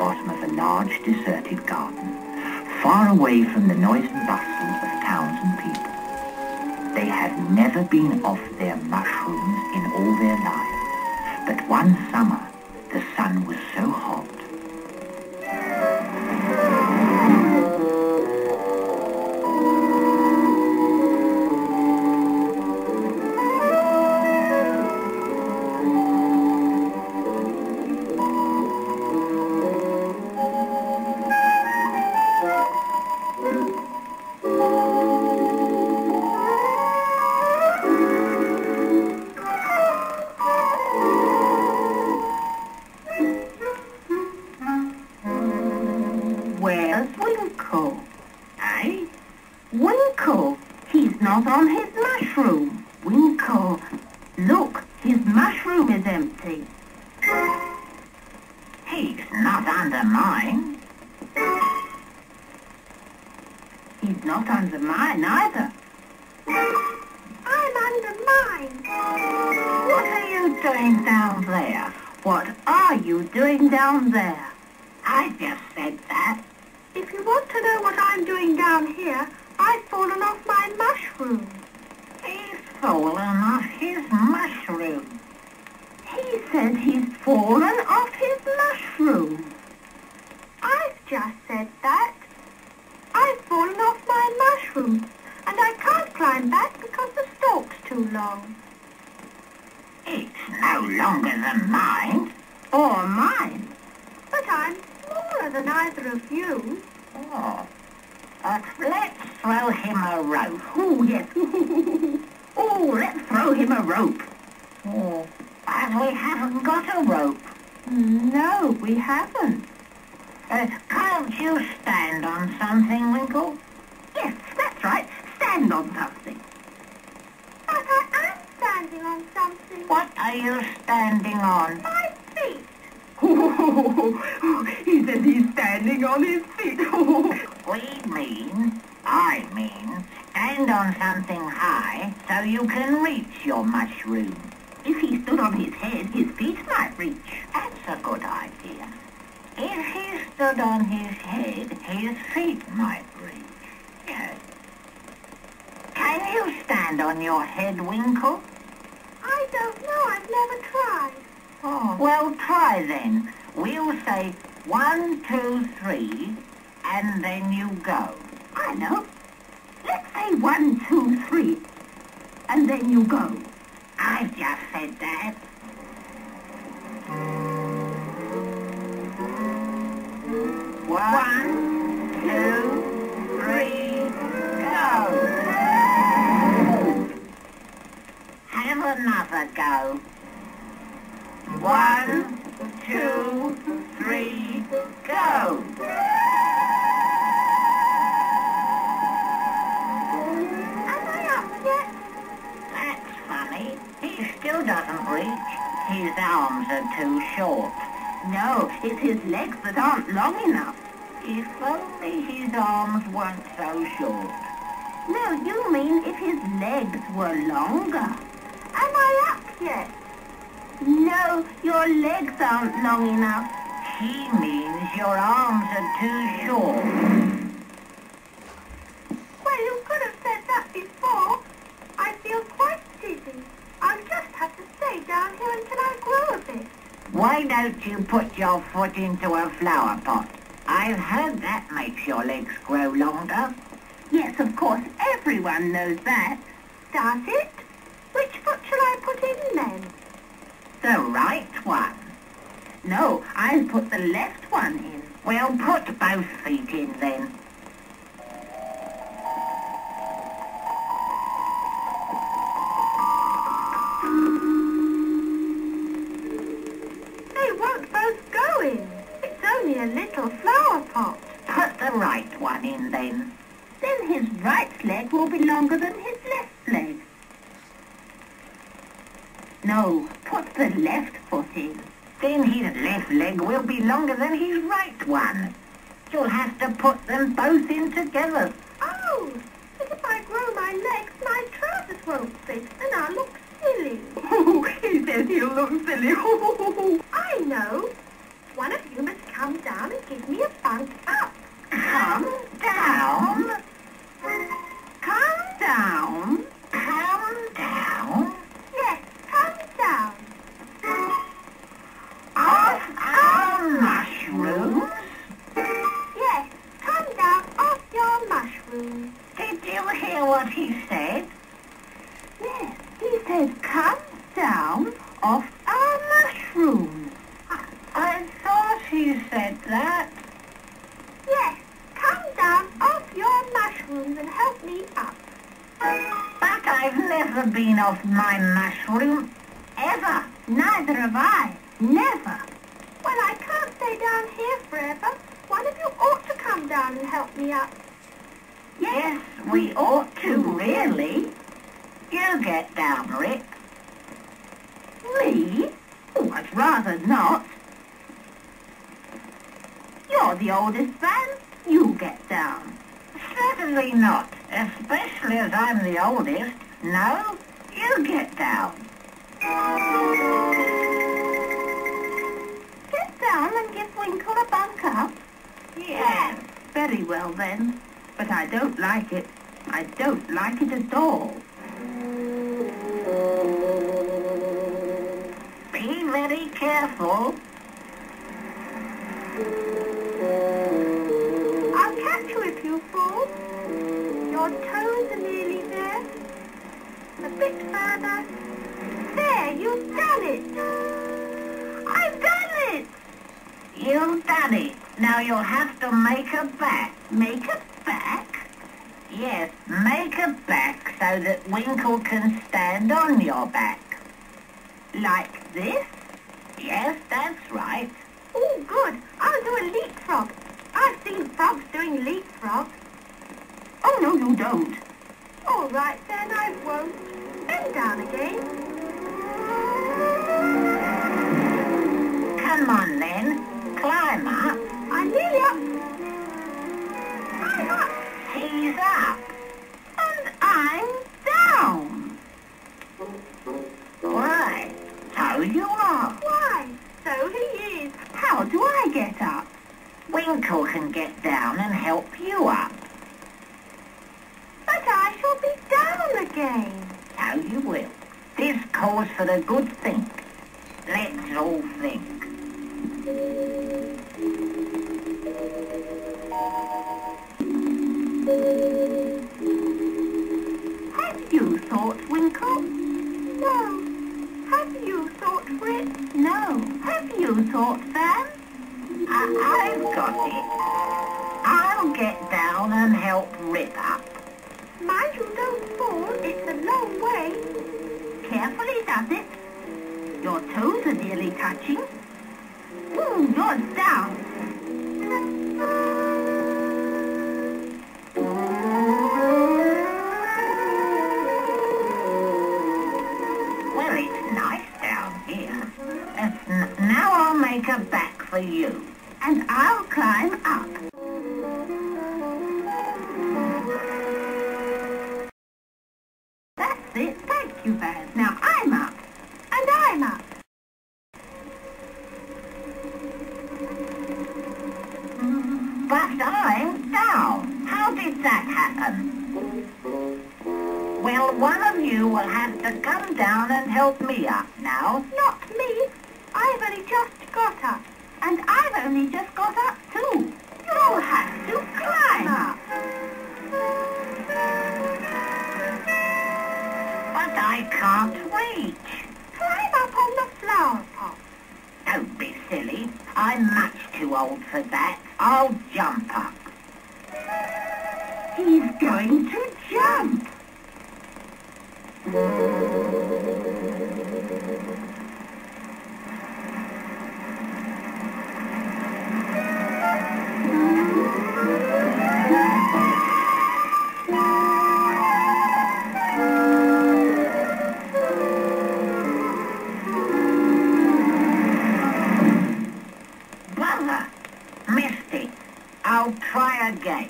bottom of a large deserted garden, far away from the noise and bustle of towns and people. They had never been off their mushrooms in all their lives, but one summer the sun was so hot. Where's Winkle? Eh? Winkle! He's not on his mushroom. Winkle! Look, his mushroom is empty. He's not under mine. He's not under mine either. I'm under mine. What are you doing down there? What are you doing down there? I just said that. If you want to know what I'm doing down here, I've fallen off my mushroom. He's fallen off his mushroom. He said he's fallen off his mushroom. I've just said that. I've fallen off my mushroom, and I can't climb back because the stalk's too long. It's no longer than mine. Or mine. But I'm smaller than either of you. Oh. Let's throw him a rope. Oh, yes. Oh, let's throw him a rope. Oh. But we haven't got a rope. No, we haven't. Can't you stand on something, Winkle? Yes, that's right. Stand on something. But I am standing on something. What are you standing on? My feet. He says he's standing on his feet. I mean, stand on something high so you can reach your mushroom. If he stood on his head, his feet might reach. That's a good idea. If he stood on his head, his feet might reach. Yes. Can you stand on your head, Winkle? I don't know. I've never tried. Oh. Well, try then. We'll say 1, 2, 3, and then you go. I know. Let's say 1, 2, 3, and then you go. I've just said that. 1, 2, 3, go. Have another go. 1, 2, 3, go. Am I up yet? That's funny. He still doesn't reach. His arms are too short. No, it's his legs that aren't long enough. If only his arms weren't so short. No, you mean if his legs were longer. Am I up yet? No, your legs aren't long enough. He means your arms are too short. Well, you could have said that before. I feel quite dizzy. I'll just have to stay down here until I grow a bit. Why don't you put your foot into a flower pot? I've heard that makes your legs grow longer. Yes, of course, everyone knows that. Does it? Which foot shall I put in then? The right one. No, I'll put the left one in. Well, put both feet in then. They won't both go in. It's only a little flower pot. Put the right one in then. Then his right leg will be longer than his left leg. No, put the left foot in. Then his left leg will be longer than his right one. You'll have to put them both in together. Oh, but if I grow my legs, my trousers won't fit, and I'll look silly. He says he'll look silly. I know. One of you must come down and want up. Come down. Come down. Come down. Yes, come down. Off our mushrooms. Yes, come down off your mushrooms. Did you hear what he said? Yes, he said come down off our mushrooms. I thought he said that. Yes, come down off your mushrooms and help me up. But I've never been off my mushroom, ever. Neither have I. Never. Well, I can't stay down here forever. One of you ought to come down and help me up. Yes, we ought to, really. You get down, Rip. Me? Oh, I'd rather not. You're the oldest man. You get down. Certainly not, especially as I'm the oldest. No, you get down. Get down and give Winkle a bunk up. Yes. Very well then. But I don't like it. I don't like it at all. Be very careful. I'll catch you if you fall. Your toes are nearly there. A bit further. There, you've done it. I've done it. You've done it. Now you'll have to make a back. Make a back? Yes, make a back so that Winkle can stand on your back. Like this? Yes, that's right. Oh, good. I'll do a leapfrog. I've seen frogs doing leapfrogs. Oh, no, you don't. All right, then I won't. Bend down again. Come on then. Climb up. I'm nearly up. I'm up. He's up. And I'm down. Why, so you are. Why, so he is. How do I get up? Winkle can get down and help you up. But I shall be down again. So you will. This calls for a good think. Let's all think. Have you thought, Winkle? No. Have you thought, Fritz? No. Have you thought, Van? I've got it. I'll get down and help Rip up. Mind you don't fall. It's a long way. Carefully does it. Your toes are nearly touching. Ooh, you're down. Well, it's nice down here. Now I'll make a back for you. And I'll climb up. That's it. Thank you, Van. Now I'm up. And I'm up. But I'm down. How did that happen? Well, one of you will have to come down and help me up now. Not me. I've only just got up. And I've only just got up too. You'll have to climb up. But I can't reach. Climb up on the flower pot. Don't be silly. I'm much too old for that. I'll jump up. He's going to jump. Bother! Missed it. I'll try again.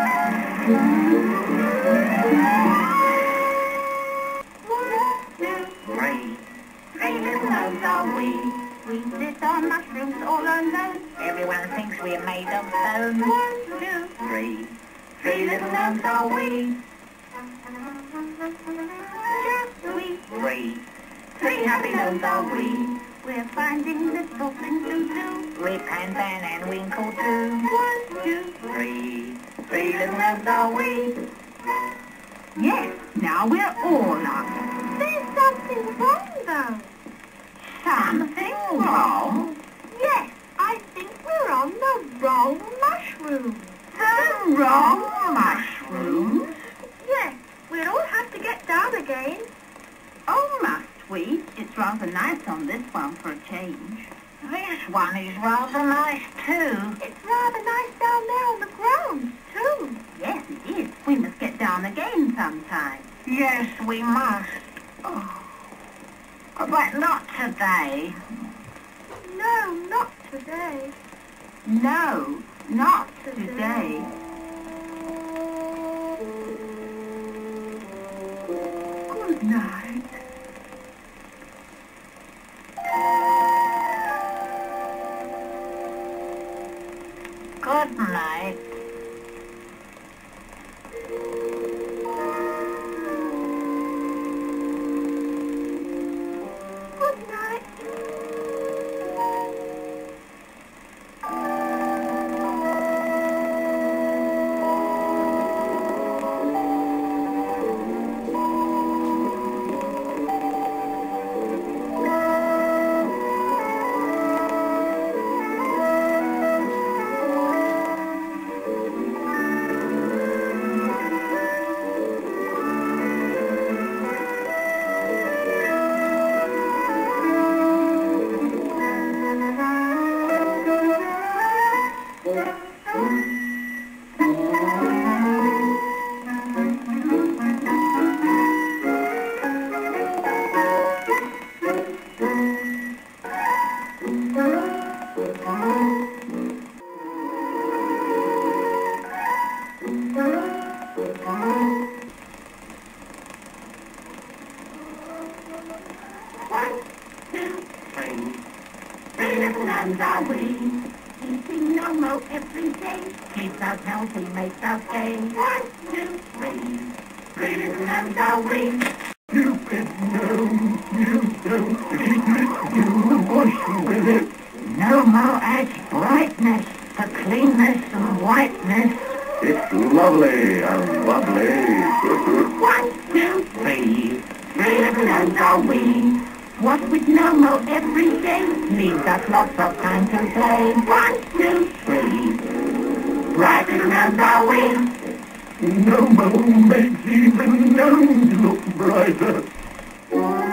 One, two, Three. Three little gnomes are we. We sit on mushrooms all alone. Everyone thinks we're made of stone. 1, 2, Three. Three little gnomes are we. just we. Three. Three happy gnomes are we. We're finding little things to do. Rip and Van and Winkle too. 1, 2, Three. Three little gnomes are we. Yes, now we're all up. there's something wrong though. Something wrong? Yes, I think we're on the wrong mushroom. The wrong mushrooms? Yes, we'll all have to get down again. Oh, must we? It's rather nice on this one for a change. This one is rather nice too. It's rather nice down there on the ground, too. Yes, it is. We must get down again sometime. Yes, we must. Oh, But not today. No, not today. no, not today. Good night. Good night. Good night. Three little gnomes are we. Eating no more every day. Keeps us healthy, makes us gay. 1, 2, 3. Three little gnomes are we. Stupid gnome, you don't leave it, you wash with it. No more adds brightness for cleanness and whiteness. It's lovely and bubbly. 1, 2, 3. Three little gnomes are we. What with no more every day leaves us lots of time to play. 1, 2, 3. Bright little gnomes are we. No more makes even gnomes look brighter.